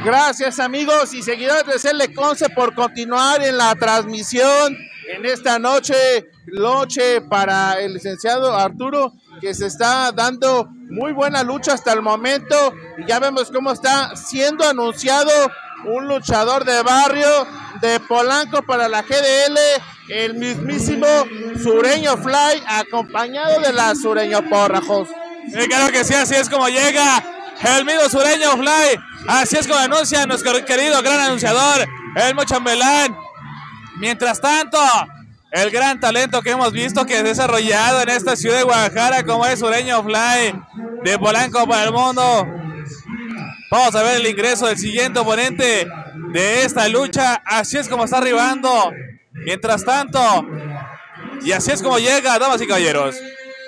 Gracias amigos y seguidores de CL Conce por continuar en la transmisión en esta noche para el licenciado Arturo, que se está dando muy buena lucha hasta el momento y ya vemos cómo está siendo anunciado un luchador de barrio de Polanco para la GDL, el mismísimo Sureño Fly, acompañado de la Sureño Porrajos. Claro que sí, así es como llega el mismo Sureño Fly, así es como anuncia nuestro querido gran anunciador, el Chambelán. Mientras tanto, el gran talento que hemos visto que es desarrollado en esta ciudad de Guadalajara, como es Sureño Fly, de Polanco para el mundo. Vamos a ver el ingreso del siguiente oponente de esta lucha, así es como está arribando. Mientras tanto, y así es como llega, damas y caballeros.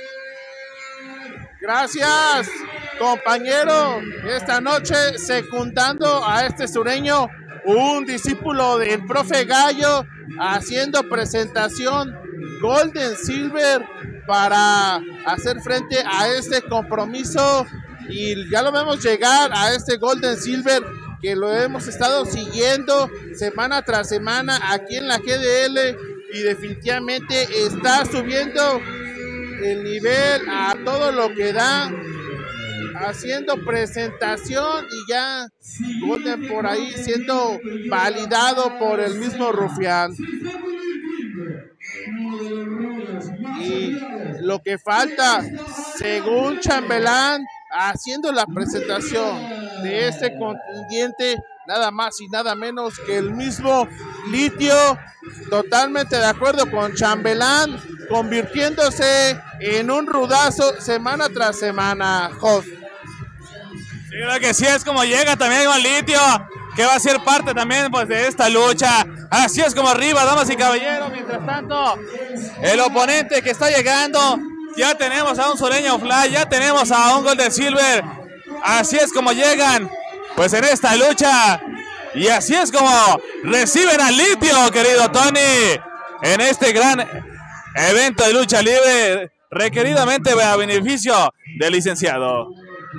Gracias, compañero. Esta noche secundando a este sureño, un discípulo del profe Gallo, haciendo presentación Golden Silver para hacer frente a este compromiso. Y ya lo vemos llegar a este Golden Silver, que lo hemos estado siguiendo semana tras semana aquí en la GDL, y definitivamente está subiendo el nivel a todo lo que da, haciendo presentación y ya Golden por ahí siendo validado por el mismo Rufián. Y lo que falta, según Chambelán, haciendo la presentación de este contendiente, nada más y nada menos que el mismo Litio, totalmente de acuerdo con Chambelán, convirtiéndose en un rudazo semana tras semana, Jos. Sí, creo que sí, es como llega también con Litio, que va a ser parte también pues de esta lucha. Así es como arriba, damas y caballeros. Mientras tanto, el oponente que está llegando, ya tenemos a un Sureño Fly, ya tenemos a un Golden Silver. Así es como llegan pues en esta lucha, y así es como reciben al Litio, querido Tony, en este gran evento de lucha libre, requeridamente a beneficio del licenciado.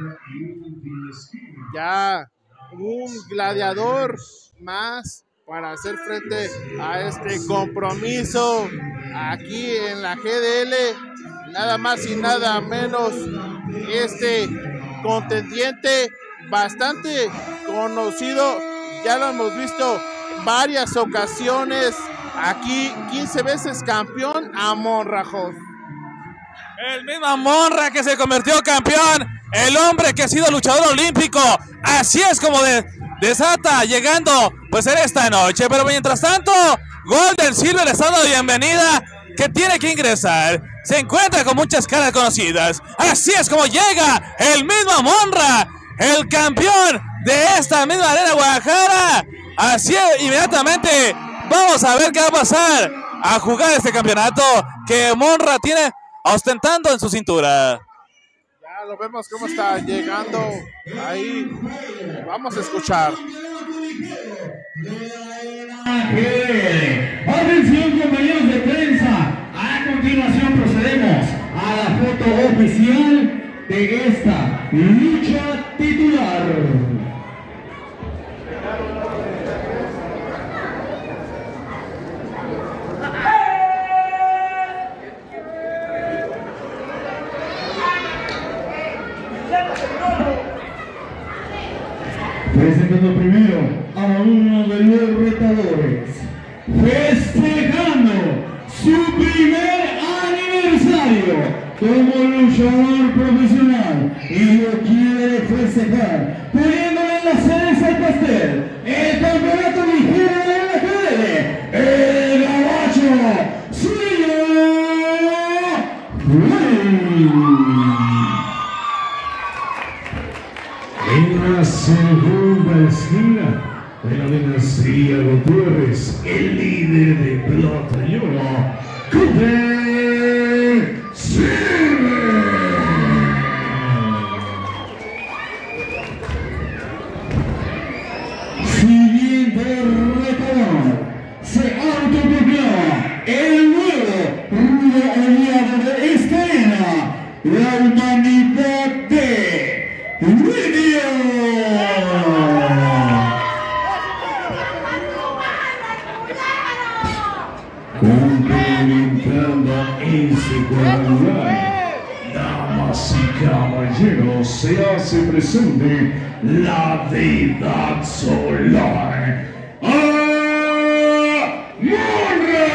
Ya un gladiador más para hacer frente a este compromiso aquí en la GDL, nada más y nada menos este contendiente bastante conocido, ya lo hemos visto varias ocasiones aquí, 15 veces campeón, Amon Rajos. El mismo Amon que se convirtió campeón, el hombre que ha sido luchador olímpico, así es como desata llegando pues en esta noche. Pero mientras tanto, Golden Silver le está dando bienvenida, que tiene que ingresar, se encuentra con muchas caras conocidas. Así es como llega el mismo Amon, el campeón de esta misma arena Guadalajara. Así es, inmediatamente vamos a ver qué va a pasar a jugar este campeonato que Monra tiene ostentando en su cintura. Ya lo vemos cómo está llegando ahí. Vamos a escuchar. Atención, compañeros de prensa. A continuación procedemos a la foto oficial de esta lucha titular. Presentando primero a uno de los retadores, festejando su primer aniversario como luchador profesional, y lo quiere festejar poniéndole en la cereza al pastel el campeonato ligero de la GDL, el Gabacho Sureño Fly. En la segunda esquina de la dinastía Gutiérrez, el líder de Plata y Oro, Golden Silver. Siguiente retador, se autoproclama el nuevo rudo aliado de esta arena, la humanidad de Litio. Damas y caballeros, se hace presente la deidad solar. ¡Amon-Ra!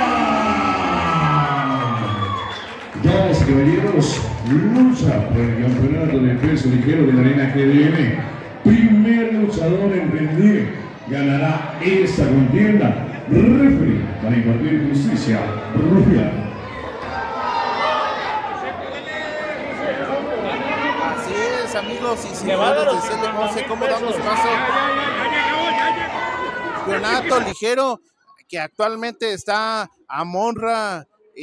Damas y caballeros, lucha por el campeonato de peso ligero de la arena GDM. Primer luchador en rendir ganará esta contienda. Referee para impartir justicia, Rufián. Así es, amigos y señores de CL11, ¿cómo damos paso? Campeonato ligero que actualmente está Amon-Ra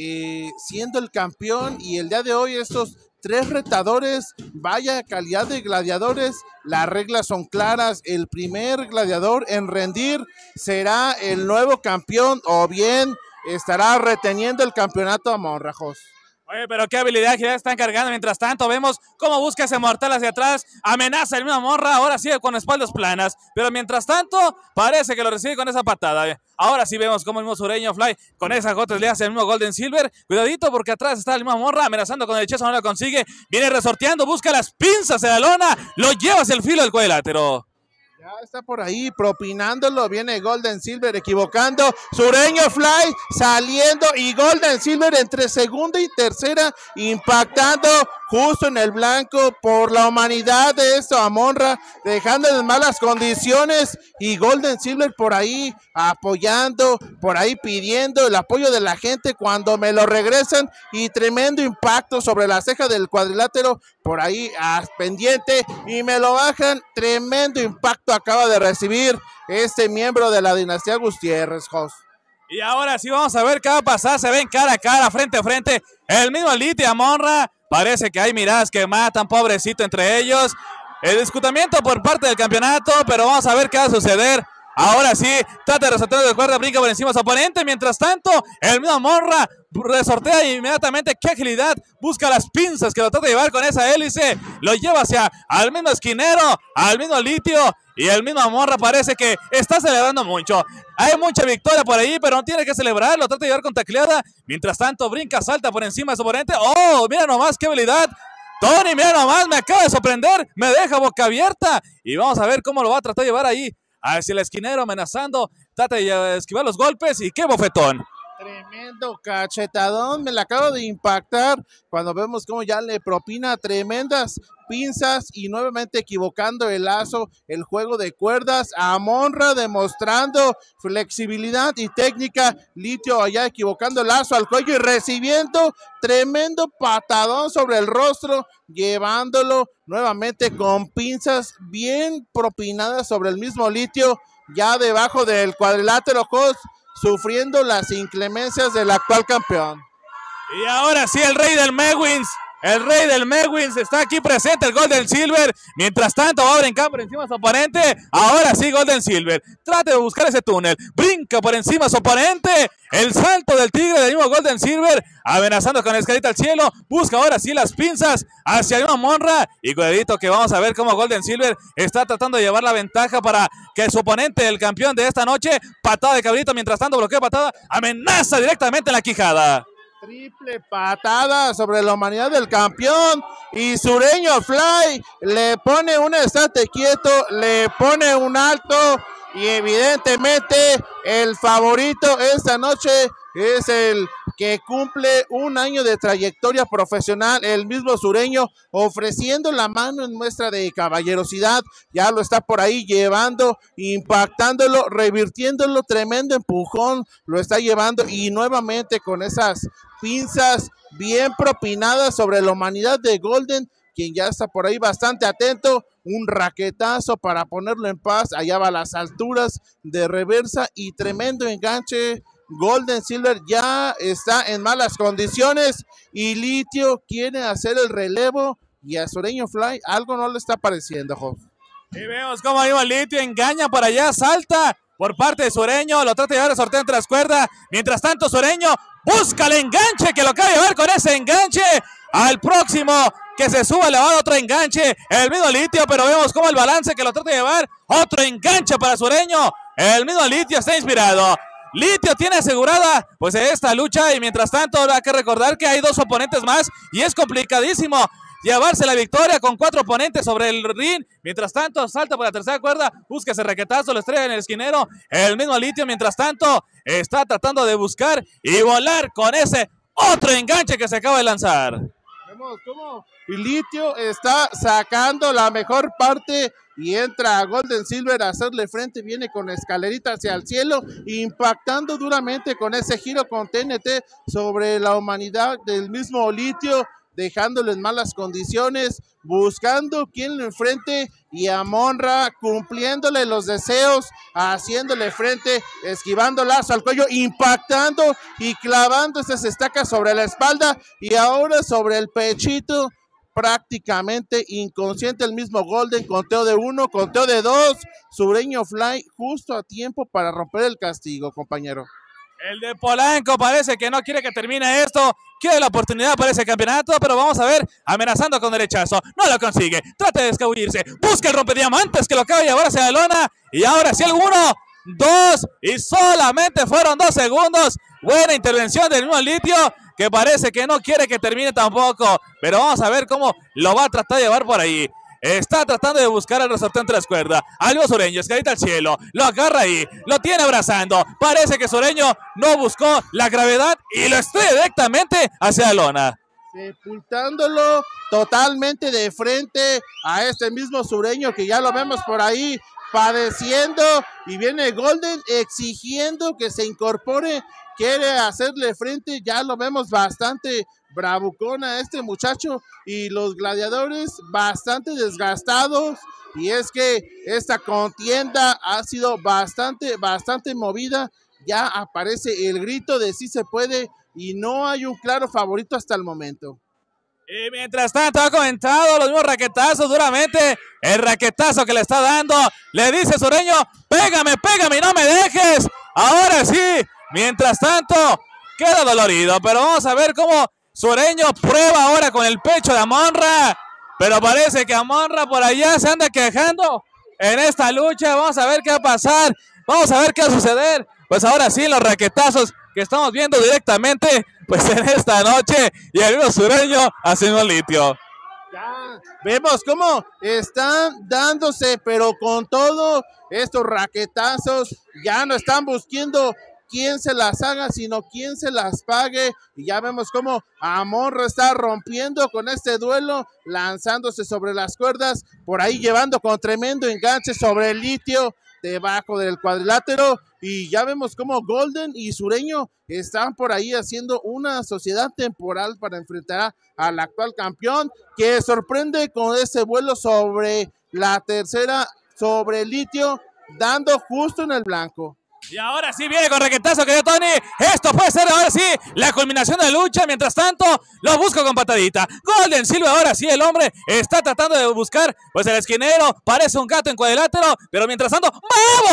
siendo el campeón, y el día de hoy estos 3 retadores, vaya calidad de gladiadores. Las reglas son claras, el primer gladiador en rendir será el nuevo campeón, o bien estará reteniendo el campeonato Amon-Ra. Oye, pero qué habilidad que ya están cargando. Mientras tanto vemos cómo busca ese mortal hacia atrás, amenaza el mismo Amon-Ra, ahora sí con espaldas planas, pero mientras tanto parece que lo recibe con esa patada. Ahora sí vemos cómo el mismo sureño Fly con esas gotas le hace el mismo Golden Silver. Cuidadito porque atrás está el mismo Amon-Ra amenazando con el hechazo, no lo consigue, viene resorteando, busca las pinzas de la lona, lo lleva hacia el filo del cuadrilátero. Ya está por ahí propinándolo, viene Golden Silver equivocando, sureño Fly saliendo y Golden Silver entre segunda y tercera impactando justo en el blanco por la humanidad de esto Amon-Ra, dejando en malas condiciones, y Golden Silver por ahí apoyando, por ahí pidiendo el apoyo de la gente cuando me lo regresan, y tremendo impacto sobre la ceja del cuadrilátero por ahí pendiente y me lo bajan. Tremendo impacto acaba de recibir este miembro de la dinastía Gutiérrez, Jos. Y ahora sí vamos a ver qué va a pasar. Se ven cara a cara, frente a frente, el mismo Elite y Amon-Ra. Parece que hay miradas que matan, pobrecito, entre ellos. El discutimiento por parte del campeonato, pero vamos a ver qué va a suceder. Ahora sí, trata de resortear de cuerda, brinca por encima de su oponente. Mientras tanto, el mismo Amon-Ra resortea inmediatamente. ¡Qué agilidad! Busca las pinzas que lo trata de llevar con esa hélice. Lo lleva hacia al mismo esquinero, al mismo litio. Y el mismo Amon-Ra parece que está celebrando mucho. Hay mucha victoria por ahí, pero no tiene que celebrar. Lo trata de llevar con tacleada. Mientras tanto, brinca, salta por encima de su oponente. ¡Oh! Mira nomás qué habilidad. Tony, mira nomás, me acaba de sorprender. Me deja boca abierta. Y vamos a ver cómo lo va a tratar de llevar ahí hacia el esquinero, amenazando. Trata de esquivar los golpes y qué bofetón. Tremendo cachetadón, me la acabo de impactar cuando vemos cómo ya le propina tremendas pinzas y nuevamente equivocando el lazo, el juego de cuerdas. A Amon-Ra demostrando flexibilidad y técnica. Litio allá equivocando el lazo al cuello y recibiendo tremendo patadón sobre el rostro, llevándolo nuevamente con pinzas bien propinadas sobre el mismo Litio, ya debajo del cuadrilátero, sufriendo las inclemencias del actual campeón. Y ahora sí, el rey del Mewins. El rey del Mewins está aquí presente, el Golden Silver. Mientras tanto, va a brincar por encima de su oponente. Ahora sí, Golden Silver. Trate de buscar ese túnel. Brinca por encima de su oponente. El salto del tigre del mismo Golden Silver. Amenazando con la escalita al cielo. Busca ahora sí las pinzas hacia el mismo Amon-Ra. Y cuidadito que vamos a ver cómo Golden Silver está tratando de llevar la ventaja para que su oponente, el campeón de esta noche, patada de cabrito. Mientras tanto, bloquea patada. Amenaza directamente en la quijada. Triple patada sobre la humanidad del campeón, y sureño Fly le pone un estate quieto, le pone un alto, y evidentemente el favorito esta noche es el que cumple un año de trayectoria profesional, el mismo sureño, ofreciendo la mano en muestra de caballerosidad. Ya lo está por ahí llevando, impactándolo, revirtiéndolo, tremendo empujón, lo está llevando, y nuevamente con esas pinzas bien propinadas sobre la humanidad de Golden, quien ya está por ahí bastante atento. Un raquetazo para ponerlo en paz, allá va a las alturas de reversa, y tremendo enganche. Golden Silver ya está en malas condiciones, y Litio quiere hacer el relevo, y a sureño Fly algo no le está pareciendo, Jos. Y vemos cómo ahí va Litio, engaña por allá, salta por parte de sureño, lo trata de llevar a sorteo entre las cuerdas. Mientras tanto, sureño busca el enganche, que lo acaba de llevar con ese enganche al próximo que se suba, le va a dar otro enganche, el mismo Litio, pero vemos cómo el balance que lo trata de llevar, otro enganche para sureño, el mismo Litio está inspirado. Litio tiene asegurada pues esta lucha, y mientras tanto hay que recordar que hay 2 oponentes más y es complicadísimo llevarse la victoria con 4 oponentes sobre el ring. Mientras tanto, salta por la tercera cuerda, busca ese raquetazo, lo estrella en el esquinero. El mismo Litio, mientras tanto, está tratando de buscar y volar con ese otro enganche que se acaba de lanzar. Vemos cómo Litio está sacando la mejor parte y entra a Golden Silver a hacerle frente, viene con escalerita hacia el cielo, impactando duramente con ese giro con TNT sobre la humanidad del mismo Litio, dejándolo en malas condiciones, buscando quien lo enfrente, y Amon-Ra cumpliéndole los deseos, haciéndole frente, esquivando lazo al cuello, impactando y clavando esas estacas sobre la espalda y ahora sobre el pechito, prácticamente inconsciente el mismo Golden. Conteo de 1, conteo de 2, Sureño Fly justo a tiempo para romper el castigo, compañero. El de Polanco parece que no quiere que termine esto, quiere la oportunidad para ese campeonato, pero vamos a ver, amenazando con derechazo, no lo consigue, trata de escabullirse, busca el rompediamantes que lo acaba de llevar hacia la lona, y ahora sí el 1, 2, y solamente fueron 2 segundos, buena intervención del mismo Litio, que parece que no quiere que termine tampoco, pero vamos a ver cómo lo va a tratar de llevar por ahí. Está tratando de buscar al resorte entre las cuerdas. Algo Sureño, escalita al cielo. Lo agarra ahí. Lo tiene abrazando. Parece que Sureño no buscó la gravedad y lo estrella directamente hacia la lona. Sepultándolo totalmente de frente a este mismo Sureño que ya lo vemos por ahí padeciendo. Y viene Golden exigiendo que se incorpore. Quiere hacerle frente. Ya lo vemos bastante bravucón a este muchacho y los gladiadores bastante desgastados, y es que esta contienda ha sido bastante movida. Ya aparece el grito de sí se puede y no hay un claro favorito hasta el momento. Y mientras tanto ha comentado los mismos raquetazos duramente, el raquetazo que le está dando, le dice Sureño, pégame y no me dejes, ahora sí. Mientras tanto queda dolorido, pero vamos a ver cómo Sureño prueba ahora con el pecho de Amon-Ra, pero parece que Amon-Ra por allá se anda quejando en esta lucha. Vamos a ver qué va a pasar, vamos a ver qué va a suceder. Pues ahora sí, los raquetazos que estamos viendo directamente pues en esta noche, y el mismo Sureño haciendo Litio. Ya vemos cómo están dándose, pero con todo estos raquetazos ya no están buscando quién se las haga, sino quién se las pague, y ya vemos cómo Amon-Ra está rompiendo con este duelo, lanzándose sobre las cuerdas, por ahí llevando con tremendo enganche sobre el Litio, debajo del cuadrilátero, y ya vemos cómo Golden y Sureño están por ahí haciendo una sociedad temporal para enfrentar al actual campeón, que sorprende con ese vuelo sobre la tercera, sobre el Litio, dando justo en el blanco. Y ahora sí viene con raquetazo, querido Tony. Esto puede ser ahora sí la culminación de la lucha. Mientras tanto, lo busco con patadita. Golden Silver, ahora sí el hombre está tratando de buscar pues el esquinero. Parece un gato en cuadrilátero, pero mientras tanto va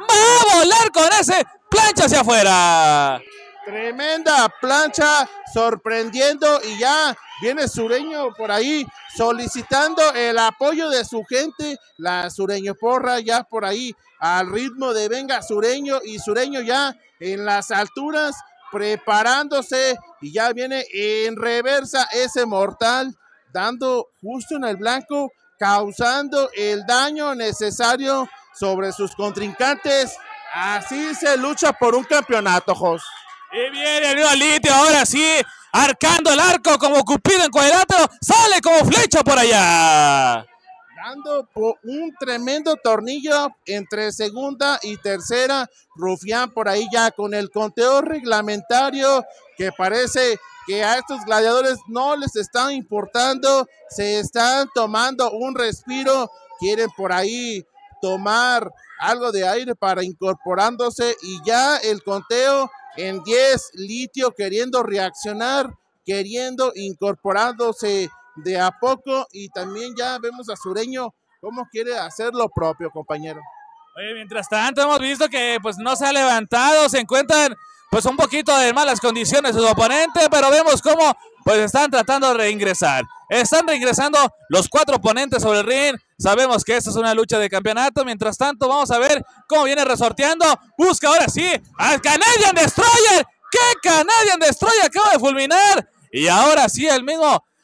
a volar con ese plancha hacia afuera. Tremenda plancha, sorprendiendo, y ya viene Sureño por ahí solicitando el apoyo de su gente, la Sureño Porra ya por ahí al ritmo de venga Sureño, y Sureño ya en las alturas preparándose, y ya viene en reversa ese mortal, dando justo en el blanco, causando el daño necesario sobre sus contrincantes. Así se lucha por un campeonato, Jos. Y viene el mismo Litio, ahora sí, arcando el arco como Cupido en cuadrilátero, sale como flecha por allá. Dando un tremendo tornillo entre segunda y tercera. Rufián por ahí ya con el conteo reglamentario, que parece que a estos gladiadores no les están importando, se están tomando un respiro, quieren por ahí tomar algo de aire para incorporándose, y ya el conteo en 10, Litio queriendo reaccionar, queriendo incorporándose de a poco, y también ya vemos a Sureño cómo quiere hacer lo propio, compañero. Oye, mientras tanto hemos visto que pues no se ha levantado, se encuentran pues un poquito de malas condiciones sus oponentes, pero vemos cómo pues están tratando de reingresar. Están reingresando los 4 oponentes sobre el ring. Sabemos que esta es una lucha de campeonato. Mientras tanto, vamos a ver cómo viene resorteando. Busca ahora sí al Canadian Destroyer. ¿Qué Canadian Destroyer acaba de fulminar? Y ahora sí el mismo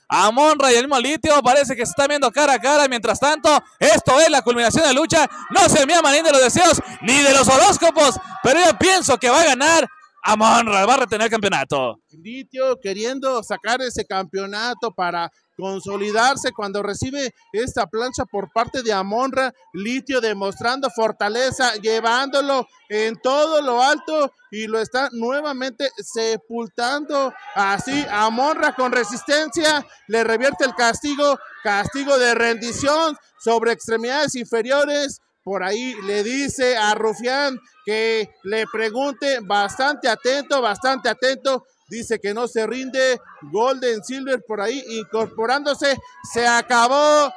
Amon-Ra y el mismo Litio parece que se están viendo cara a cara. Mientras tanto, esto es la culminación de la lucha. No se me ama ni de los deseos ni de los horóscopos, pero yo pienso que va a ganar Amon-Ra, va a retener el campeonato. Litio queriendo sacar ese campeonato para consolidarse cuando recibe esta plancha por parte de Amon-Ra. Litio demostrando fortaleza, llevándolo en todo lo alto y lo está nuevamente sepultando. Así Amon-Ra con resistencia le revierte el castigo de rendición sobre extremidades inferiores. Por ahí le dice a Rufián que le pregunte, bastante atento. Dice que no se rinde. Golden Silver por ahí incorporándose. Se acabó.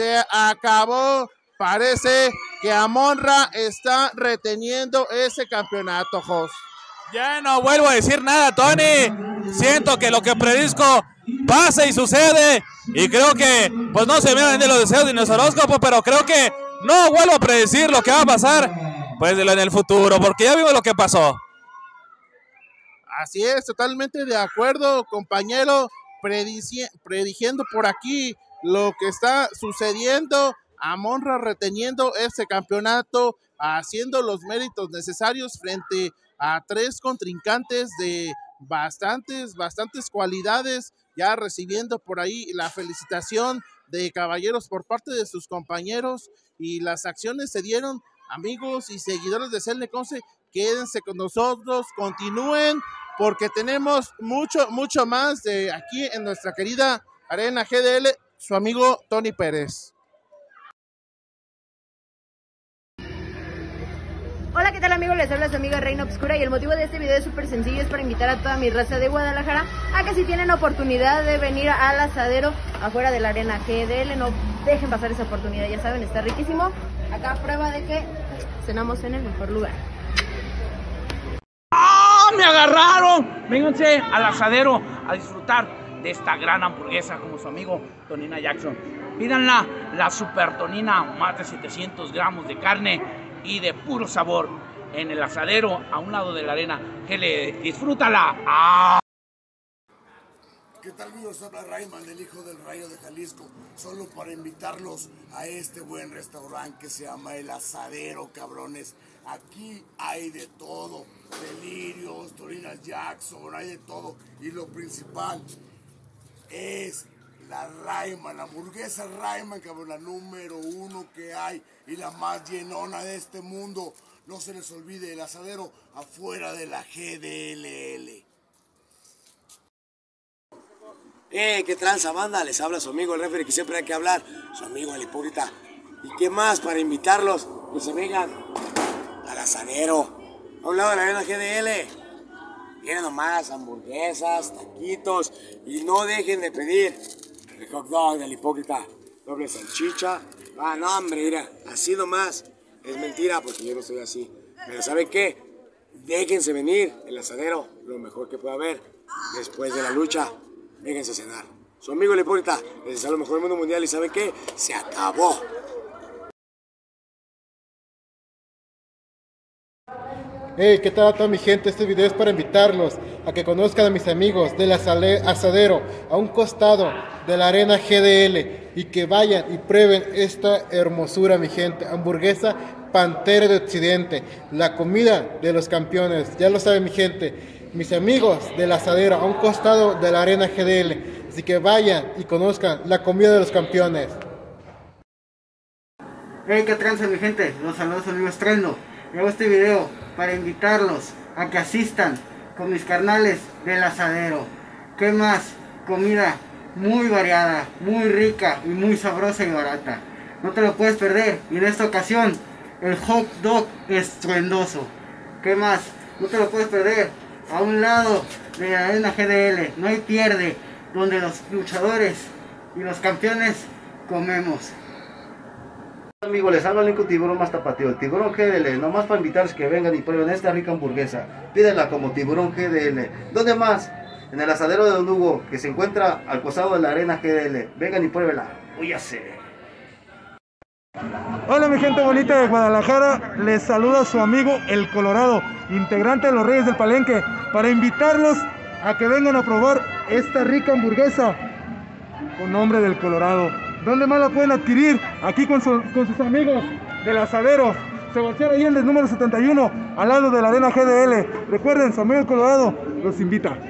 Parece que Amon-Ra está reteniendo ese campeonato, Jos. Ya no vuelvo a decir nada, Tony. Siento que lo que predisco pasa y sucede. Y creo que, pues no se me van de los deseos ni los horóscopos, pero creo que no vuelvo a predecir lo que va a pasar, pues en el futuro, porque ya vimos lo que pasó. Así es, totalmente de acuerdo, compañero, prediciendo por aquí lo que está sucediendo. Amon-Ra reteniendo ese campeonato, haciendo los méritos necesarios frente a 3 contrincantes de bastantes cualidades, ya recibiendo por ahí la felicitación de caballeros por parte de sus compañeros, y las acciones se dieron. Amigos y seguidores de Celne Conce, quédense con nosotros, continúen, porque tenemos mucho más de aquí en nuestra querida Arena GDL, su amigo Tony Pérez. Hola, ¿qué tal amigos? Les habla su amiga Reina Obscura y el motivo de este video es súper sencillo, es para invitar a toda mi raza de Guadalajara a que si tienen oportunidad de venir al asadero afuera de la Arena GDL, no dejen pasar esa oportunidad, ya saben, está riquísimo. Acá prueba de que cenamos en el mejor lugar. ¡Ah! ¡Me agarraron! Vénganse al asadero a disfrutar de esta gran hamburguesa como su amigo Tonina Jackson. Pídanla, la Super Tonina, más de 700 gramos de carne y de puro sabor en el asadero a un lado de la Arena GDL. ¡Disfrútala! ¡Ah! ¿Qué tal, amigos? Habla Rayman, el hijo del Rayo de Jalisco, solo para invitarlos a este buen restaurante que se llama El Asadero, cabrones. Aquí hay de todo, delirios, Tonina Jackson, hay de todo. Y lo principal es la Rayman, la hamburguesa Rayman, cabrón, la número 1 que hay y la más llenona de este mundo. No se les olvide, El Asadero afuera de la GDLL. ¿Qué tranza, banda? Les habla su amigo el referee, que siempre hay que hablar, su amigo el hipócrita. ¿Y qué más para invitarlos? Que se vengan al asadero, a un lado de la Arena GDL. Vienen nomás hamburguesas, taquitos, y no dejen de pedir el hot dog del hipócrita, doble salchicha. Ah, no, hombre, mira, así nomás. Es mentira, porque yo no soy así. Pero ¿saben qué? Déjense venir, el asadero, lo mejor que pueda haber después de la lucha. Vénganse a cenar. Su amigo el hipócrita les desea lo mejor del mundo mundial y ¿saben qué? Se acabó. Hey, ¿qué tal a toda mi gente? Este video es para invitarlos a que conozcan a mis amigos del asadero a un costado de la Arena GDL y que vayan y prueben esta hermosura, mi gente. Hamburguesa Pantera de Occidente, la comida de los campeones. Ya lo saben, mi gente. Mis amigos del asadero a un costado de la Arena GDL, así que vayan y conozcan la comida de los campeones. Hey, ¿qué tranza, mi gente? Los saludos a mi amigo Estreno. Hago este video para invitarlos a que asistan con mis carnales del asadero. ¿Qué más? Comida muy variada, muy rica y muy sabrosa y barata. No te lo puedes perder. Y en esta ocasión, el hot dog estruendoso. ¿Qué más? No te lo puedes perder. A un lado de la Arena GDL, no hay pierde, donde los luchadores y los campeones comemos. Amigos, les habla el único tiburón más tapateo, el Tiburón GDL, nomás para invitarles que vengan y prueben esta rica hamburguesa. Pídenla como Tiburón GDL. ¿Dónde más? En el asadero de Don Hugo, que se encuentra al costado de la Arena GDL. Vengan y pruébenla. Uy, ya sé. Hola mi gente bonita de Guadalajara, les saluda su amigo El Colorado, integrante de los Reyes del Palenque, para invitarlos a que vengan a probar esta rica hamburguesa con nombre del Colorado. ¿Dónde más la pueden adquirir? Aquí con sus amigos del Asadero. Sebastián Allende, número 71, al lado de la Arena GDL. Recuerden, su amigo el Colorado los invita.